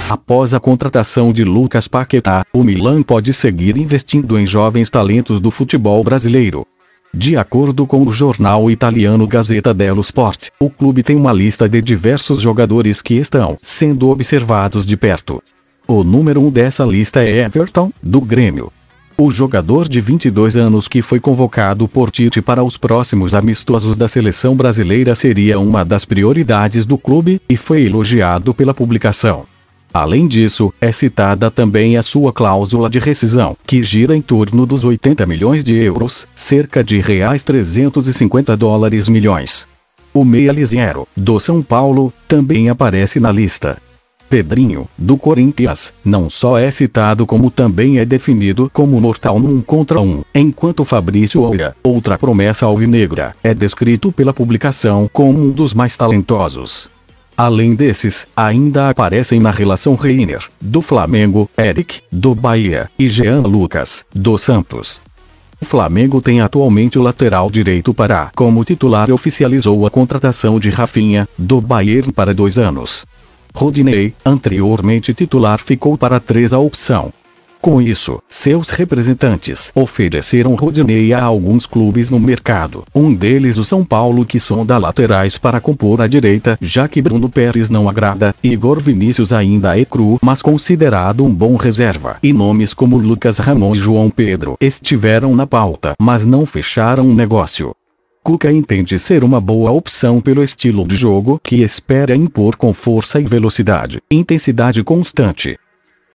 Após a contratação de Lucas Paquetá, o Milan pode seguir investindo em jovens talentos do futebol brasileiro. De acordo com o jornal italiano Gazzetta dello Sport, o clube tem uma lista de diversos jogadores que estão sendo observados de perto. O número 1 dessa lista é Everton, do Grêmio. O jogador de 22 anos que foi convocado por Tite para os próximos amistosos da seleção brasileira seria uma das prioridades do clube, e foi elogiado pela publicação. Além disso, é citada também a sua cláusula de rescisão, que gira em torno dos 80 milhões de euros, cerca de $350 milhões. O meia Lisieiro, do São Paulo, também aparece na lista. Pedrinho, do Corinthians, não só é citado como também é definido como mortal no 1 contra 1, enquanto Fabrício Oura, outra promessa alvinegra, é descrito pela publicação como um dos mais talentosos. Além desses, ainda aparecem na relação Reiner, do Flamengo, Eric, do Bahia, e Jean Lucas, do Santos. O Flamengo tem atualmente o lateral direito Pará como titular e oficializou a contratação de Rafinha, do Bayern para 2 anos. Rodinei, anteriormente titular, ficou para 3 a opção. Com isso, seus representantes ofereceram Rodinei a alguns clubes no mercado, um deles o São Paulo, que sonda laterais para compor a direita, já que Bruno Pérez não agrada. Igor Vinícius ainda é cru, mas considerado um bom reserva, e nomes como Lucas Ramon e João Pedro estiveram na pauta, mas não fecharam um negócio. Cuca entende ser uma boa opção pelo estilo de jogo que espera impor com força e velocidade, intensidade constante.